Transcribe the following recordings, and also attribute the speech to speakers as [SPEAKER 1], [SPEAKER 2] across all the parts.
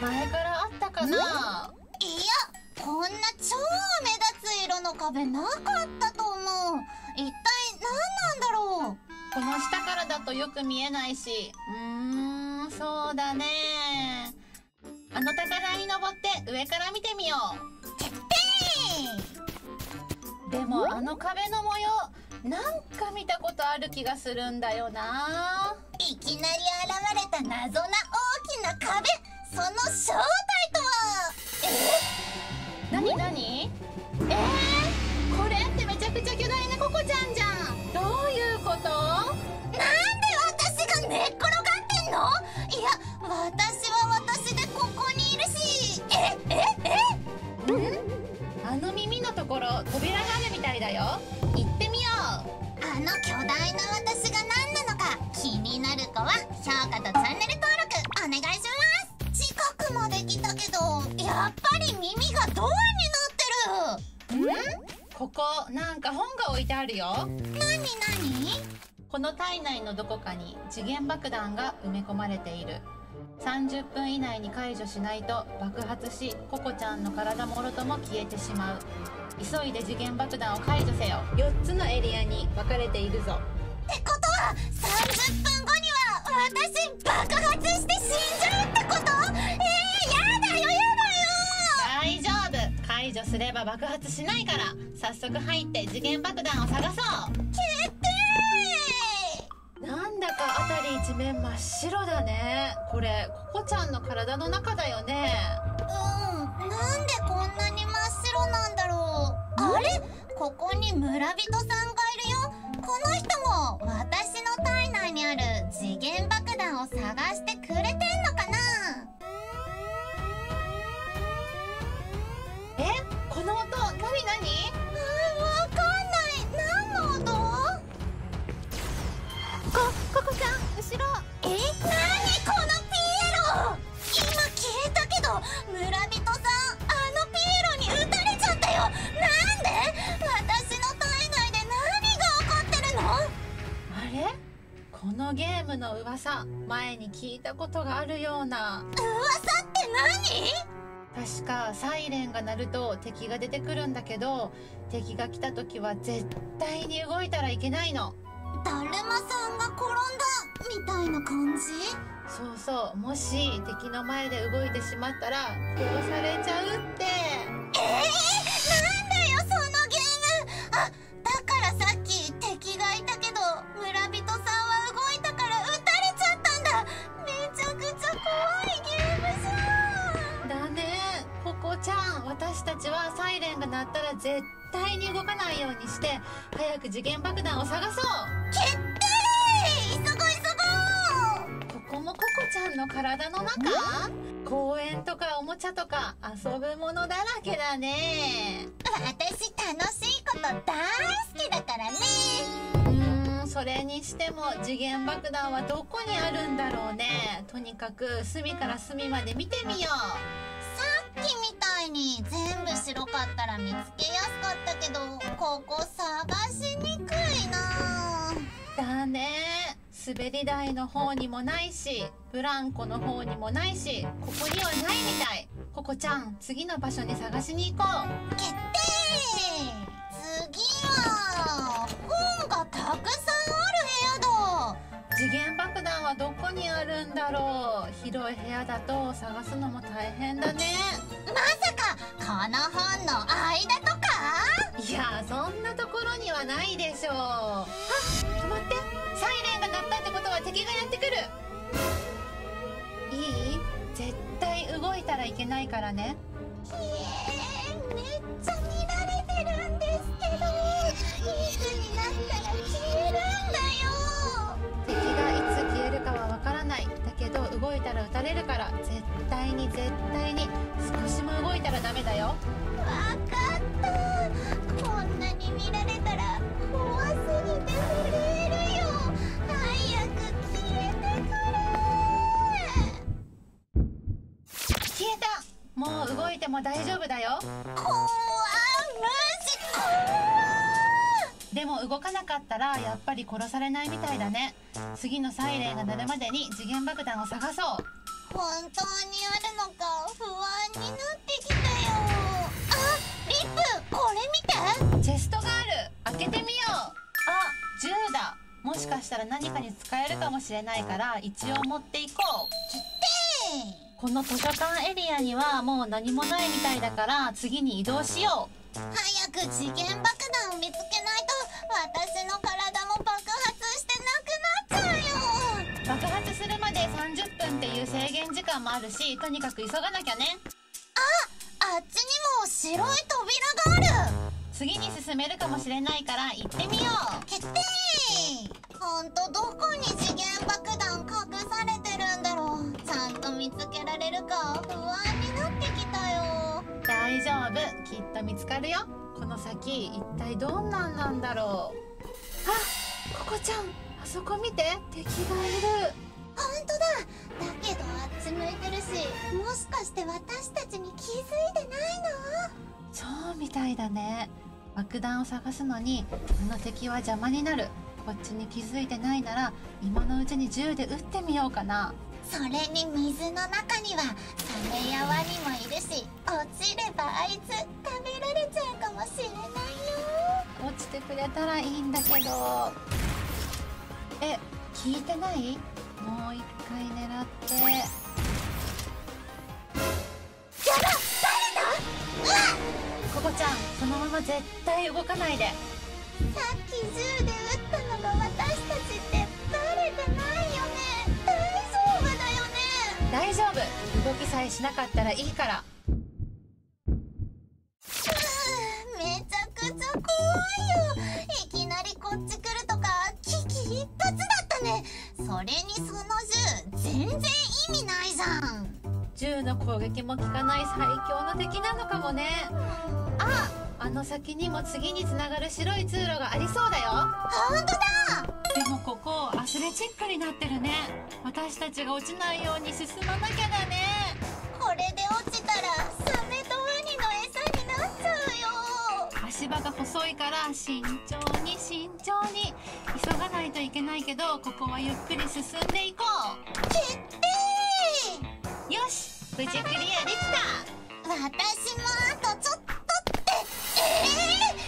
[SPEAKER 1] 前からあったかな。
[SPEAKER 2] いや、こんな超目立つ色の壁なかったと思う。一体何なんだろう。
[SPEAKER 1] この下からだとよく見えないし。そうだね。あの高台に登って上から見てみよう。
[SPEAKER 2] てっぺー。
[SPEAKER 1] でもあの壁の模様、なんか見たことある気がするんだよな。
[SPEAKER 2] いきなり現れた謎な大きな壁、その正体とは。
[SPEAKER 1] なになに？これってめちゃくちゃ巨大なココちゃんじゃん。どういうこと？
[SPEAKER 2] なんで私が寝っ転がってんの？いや、私は私でここにいるし。
[SPEAKER 1] あの耳のところ扉があるみたいだよ。行ってみよう。
[SPEAKER 2] あの巨大な私が何なのか気になる子は評価とチャンネル登録お願いします。近くまで来たけど、やっぱり耳がドアになってる。
[SPEAKER 1] ここなんか本が置いてあるよ。
[SPEAKER 2] なになに？
[SPEAKER 1] この体内のどこかに時限爆弾が埋め込まれている。30分以内に解除しないと爆発し、ココちゃんの体もろとも消えてしまう。急いで時限爆弾を解除せよ。4つのエリアに分かれているぞ。
[SPEAKER 2] ってことは30分後には私爆発して死んじゃうってこと？やだよやだよ。
[SPEAKER 1] 大丈夫。解除すれば爆発しないから、早速入って時限爆弾を探そう。
[SPEAKER 2] 決定。
[SPEAKER 1] なんだか辺り一面真っ白だね。これココちゃんの体の中だよね。
[SPEAKER 2] なんでこんなに真っ白なんだろう。あれ、ここに村人さんがいるよ。この人も私の体内にある時限爆弾を探してくれてんのかな。
[SPEAKER 1] この音、なになに？
[SPEAKER 2] わかんない。何の音？
[SPEAKER 1] ココちゃん、後ろ。
[SPEAKER 2] なにこのピエロ。今消えたけど村人さん、あのピエロに撃たれちゃったよ。なんで？私の体内で何が起こってるの？
[SPEAKER 1] あれ？このゲームの噂、前に聞いたことがあるような。
[SPEAKER 2] 噂って何？
[SPEAKER 1] 確かサイレンが鳴ると敵が出てくるんだけど、敵が来た時は絶対に動いたらいけないの。
[SPEAKER 2] だるまさんが転んだみたいな感じ？
[SPEAKER 1] そうそう、もし敵の前で動いてしまったら殺されちゃうって。
[SPEAKER 2] なんだよそのゲーム。あ、だからさっき敵がいたけど村人さんは動いたから撃たれちゃったんだ。めちゃくちゃ怖いゲームじゃん。
[SPEAKER 1] だね。ココちゃん、私たちはサイレンが鳴ったら絶対に動かないようにして早く時限爆弾を探そう。
[SPEAKER 2] 決定。急ごう。
[SPEAKER 1] ここもココちゃんの体の中？公園とかおもちゃとか遊ぶものだらけだね。
[SPEAKER 2] 私楽しいこと大好きだからね。
[SPEAKER 1] それにしても時限爆弾はどこにあるんだろうね。とにかく隅から隅まで見てみよう。
[SPEAKER 2] さっきみたいに全部白かったら見つけやすかったけど、ここ探しにくいな。
[SPEAKER 1] だね。滑り台の方にもないし、ブランコの方にもないし、ここにはないみたい。ココちゃん、次の場所に探しに行こう。
[SPEAKER 2] 決定。次は本がたくさんある部屋だ。
[SPEAKER 1] 時限爆弾はどこにあるんだろう。広い部屋だと探すのも大変だね。
[SPEAKER 2] まさかこの本の間とか？
[SPEAKER 1] いや、そんなところにはないでしょう。あ、止まって。サイレンが鳴ったってことは敵がやってくる。いい？絶対動いたらいけないからね。
[SPEAKER 2] めっちゃ見られてるんですけど、いつになったら消えるんだよ。
[SPEAKER 1] 敵がいつ消えるかはわからない。だけど動いたら撃たれるから、絶対に少しも動いたらダメだよ。
[SPEAKER 2] わかった。こんなに見られたら怖すぎて震えるよ。早く消えてくれ。
[SPEAKER 1] 消えた。もう動いても大丈夫だよ。
[SPEAKER 2] 怖
[SPEAKER 1] でも動かなかったらやっぱり殺されないみたいだね。次のサイレンが鳴るまでに時限爆弾を探そう。
[SPEAKER 2] 本当にあるのか？
[SPEAKER 1] ら何かに使えるかもしれないから一応持っていこう。
[SPEAKER 2] 決定。
[SPEAKER 1] この図書館エリアにはもう何もないみたいだから次に移動しよう。
[SPEAKER 2] 早く次元爆弾を見つけないと私の体も爆発してなくなっちゃうよ。
[SPEAKER 1] 爆発するまで30分っていう制限時間もあるし、とにかく急がなきゃね。
[SPEAKER 2] あっちにも白い扉がある。
[SPEAKER 1] 次に進めるかもしれないから行ってみよう。
[SPEAKER 2] 決定。ほんとどこに次元爆弾隠されてるんだろう。ちゃんと見つけられるか不安になってきたよ。
[SPEAKER 1] 大丈夫、きっと見つかるよ。この先一体どんなんなんだろう。あ、ココちゃん、あそこ見て、敵がいる。
[SPEAKER 2] ほんとだ。だけどあっち向いてるし、もしかして私たちに気づいてないの？
[SPEAKER 1] そうみたいだね。爆弾を探すのにあの敵は邪魔になる。こっちに気づいてないなら今のうちに銃で撃ってみようかな。
[SPEAKER 2] それに水の中にはサメやワニもいるし、落ちればあいつ食べられちゃうかもしれないよ。
[SPEAKER 1] 落ちてくれたらいいんだけど。え、聞いてない？もう一回狙って。
[SPEAKER 2] やだ、誰だ？
[SPEAKER 1] ココちゃん、そのまま絶対動かないで。
[SPEAKER 2] さっき銃で撃ったのが私たちってバレてないよね。大丈夫だよね？
[SPEAKER 1] 大丈夫、動きさえしなかったらいいから。
[SPEAKER 2] めちゃくちゃ怖いよ。いきなりこっち来るとか危機一髪だったね。それにその銃全然意味ないじゃん。
[SPEAKER 1] 銃の攻撃も効かない最強の敵なのかもね。あの先にも次につながる白い通路がありそうだよ。
[SPEAKER 2] ほんとだ。
[SPEAKER 1] でもここアスレチックになってるね。私たちが落ちないように進まなきゃだね。
[SPEAKER 2] これで落ちたらサメとワニの餌になっちゃうよ。
[SPEAKER 1] 足場が細いから慎重に慎重に。急がないといけないけど、ここはゆっくり進んでいこう。
[SPEAKER 2] 決定。
[SPEAKER 1] よし、無事クリアできた。
[SPEAKER 2] 私もあとちょっとって。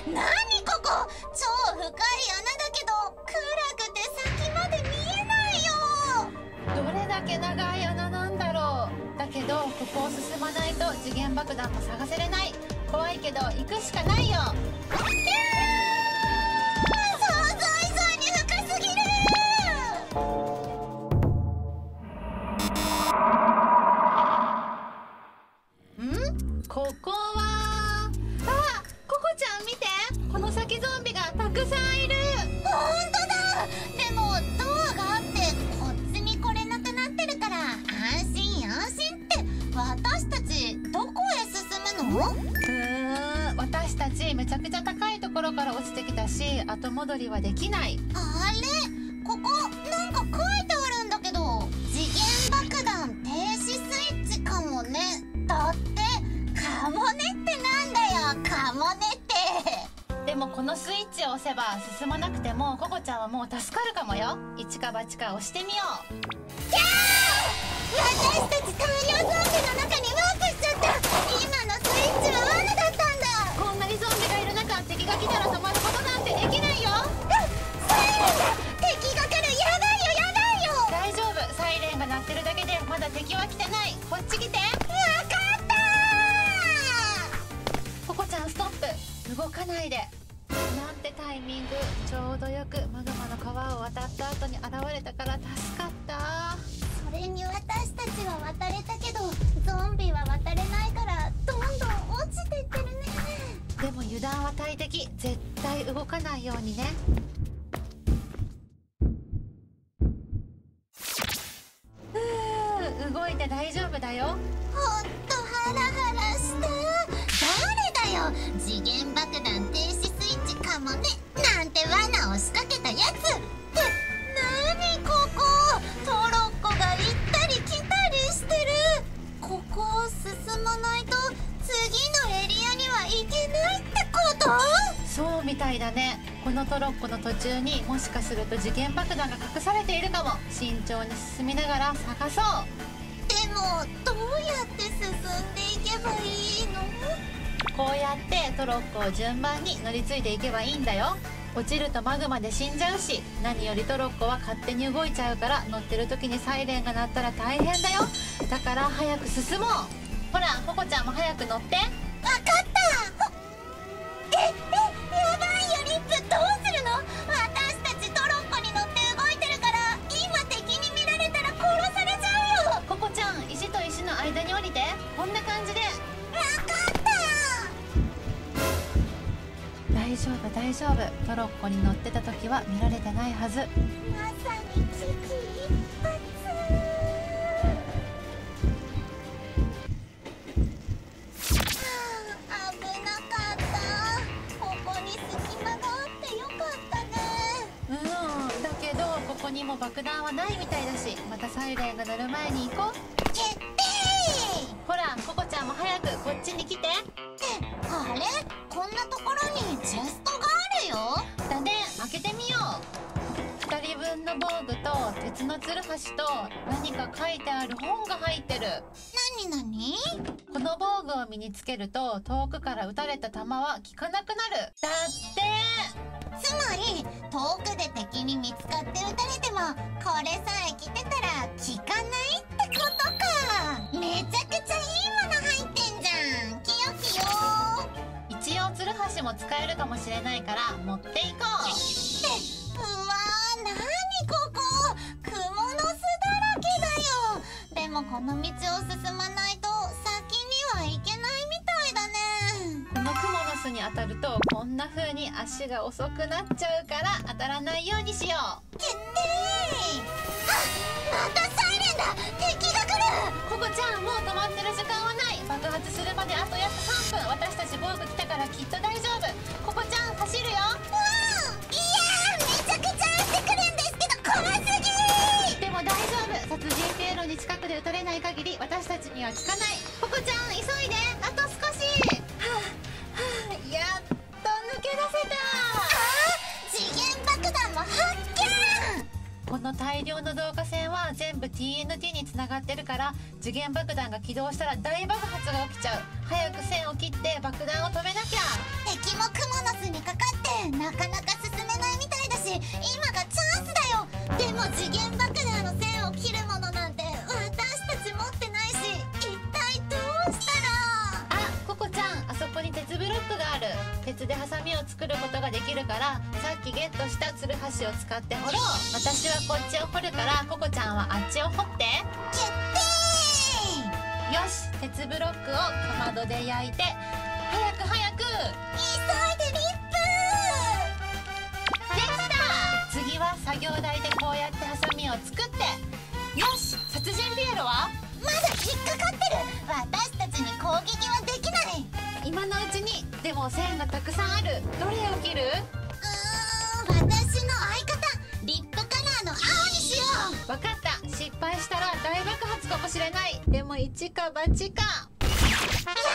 [SPEAKER 2] 何ここ、超深い穴だけど暗くて先まで見えないよ。
[SPEAKER 1] どれだけ長い穴なんだろう。だけどここを進まないと次元爆弾も探せれない。怖いけど行くしかないよ。
[SPEAKER 2] 想像以上に深すぎる。
[SPEAKER 1] ここはココちゃん見て、この先ゾンビがたくさんいる。
[SPEAKER 2] ほんとだ。でもドアがあってこっちに来れなくなってるから安心安心って。私たちどこへ進むの？
[SPEAKER 1] 私たちめちゃくちゃ高いところから落ちてきたし、後戻りはできない。
[SPEAKER 2] あれ、ここなんか書いてあるんだけど、次元爆弾停止スイッチかもね。だって。カモネってなんだよ、カモネって。
[SPEAKER 1] でもこのスイッチを押せば進まなくてもココちゃんはもう助かるかもよ。一か八か押してみよう。
[SPEAKER 2] キャー！私たち大量ゾンビの中にワープしちゃった。今のスイッチは罠だったんだ。
[SPEAKER 1] こんなにゾンビがいる中、敵が来たら止まることなんてできないよ。
[SPEAKER 2] サイレンだ。敵が来る。やばいよやばいよ。
[SPEAKER 1] 大丈夫、サイレンが鳴ってるだけでまだ敵は来てない。こっち来て。
[SPEAKER 2] わかった。
[SPEAKER 1] ココちゃんストップ。動かないで。なんてタイミング。ちょうどよくマグマの川を渡った後に現れたから助かった。
[SPEAKER 2] それに私たちは渡れたけどゾンビは渡れないからどんどん落ちてってるね。
[SPEAKER 1] でも油断は大敵。絶対動かないようにね。動いて大丈夫だよ。
[SPEAKER 2] ほんとハラハラした。誰だよ、次元爆弾停止スイッチかもねなんて罠を仕掛けたやつって。何ここ、トロッコが行ったり来たりしてる。ここを進まないと次のエリアには行けないってこと？
[SPEAKER 1] そうみたいだね。このトロッコの途中にもしかすると次元爆弾が隠されているかも。慎重に進みながら探そう。
[SPEAKER 2] でもどうやって進んでいけばいいの？
[SPEAKER 1] こうやってトロッコを順番に乗り継いでいけばいいんだよ。 落ちるとマグマで死んじゃうし、何よりトロッコは勝手に動いちゃうから、乗ってる時にサイレンが鳴ったら大変だよ。だから早く進もう。ほらココちゃんも早く乗って。
[SPEAKER 2] わかった。やばいよリップ、どうするの？私たちトロッコに乗って動いてるから、今敵に見られたら殺されちゃうよ。
[SPEAKER 1] ココちゃん、石と石の間に降りて。こんな感じで。
[SPEAKER 2] わかった。
[SPEAKER 1] 大丈夫大丈夫、トロッコに乗ってた時は見られてないはず。
[SPEAKER 2] まさに危機一髪。危なかった。ここに隙間があってよかったね。
[SPEAKER 1] だけどここにも爆弾はないみたいだし、またサイレンが鳴る前に行こう。
[SPEAKER 2] 決定。
[SPEAKER 1] ほらココちゃんも早くこっちに来て。
[SPEAKER 2] あれ、こんなところにチェストがあるよ。
[SPEAKER 1] だね、開けてみよう。2人分の防具と鉄のつるはしと何か書いてある本が入ってる。
[SPEAKER 2] なに？
[SPEAKER 1] この防具を身につけると遠くから撃たれた弾は効かなくなる。だって
[SPEAKER 2] つまり遠くで敵に見つかって撃たれても、これさえ着てたら効かないってことか。めちゃくちゃいいもの入ってんじゃん。きよきよ。
[SPEAKER 1] 一応つるはしも使えるかもしれないから持っていこう。
[SPEAKER 2] うわー、なにここ、クモの巣だらけだよ。でもこの道を進まないと先には行けないみたいだね。
[SPEAKER 1] このクモの巣に当たるとこんな風に足が遅くなっちゃうから、当たらないようにしよう。
[SPEAKER 2] 決定。あ、またサイレンだ。敵が来る。
[SPEAKER 1] ココちゃん、もう止まってる時間はない。爆発するまであと約3分。私たち防具来たからきっと大丈夫。ココちゃん走るよ。
[SPEAKER 2] いやー、めちゃくちゃ撃ってくるんですけど怖すぎ。
[SPEAKER 1] でも大丈夫、殺人経路に近くで撃たれない限り私たちには効かない。ココちゃん急いで、あと少し。やっと抜け出せた。
[SPEAKER 2] 次元爆弾も発見。
[SPEAKER 1] この大量の導火線は全部 TNT につながってるから、時限爆弾が起動したら大爆発が起きちゃう。早く線を切って爆弾を止めなきゃ。
[SPEAKER 2] 敵もクモの巣にかかってなかなか進めないみたいだし、今がチャンスだよ。でも次元爆弾の線を切るものなんて私たち持ってないし、一体どうしたら。
[SPEAKER 1] あ、ココちゃん、あそこに鉄ブロックがある。鉄でハサミを作ることができるから、さっきゲットしたつるはしを使って掘ろう。私はこっちを掘るから、ココちゃんはあっちを掘って。
[SPEAKER 2] 決定。
[SPEAKER 1] よし、鉄ブロックをかまどで焼いて。早く早く。
[SPEAKER 2] 急いでリップ。
[SPEAKER 1] できた。次は作業台でこうやってハサミを作って。よし、殺人ピエロは
[SPEAKER 2] まだ引っかかってる。私たちに攻撃はできない。
[SPEAKER 1] 今のうちに。でも線がたくさんある。どれを切る？
[SPEAKER 2] 私の相方リップカラーの青にしよう。
[SPEAKER 1] わかった。失敗したら大爆発かもしれない。でも一か八か。
[SPEAKER 2] やったー、合ってたみ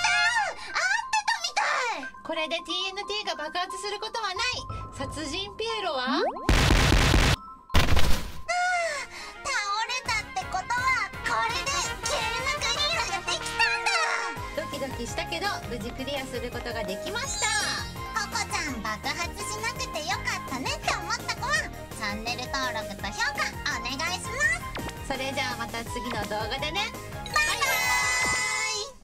[SPEAKER 2] たい。
[SPEAKER 1] これで TNT が爆発することはない。殺人ピエロは
[SPEAKER 2] 倒れたってことはこれでゲームクリアができたんだ。
[SPEAKER 1] ドキドキしたけど無事クリアすることができました。
[SPEAKER 2] ココちゃん爆発しなくてよかったねって思った子はチャンネル登録と評価お願いします。
[SPEAKER 1] それじゃあまた次の動画でね。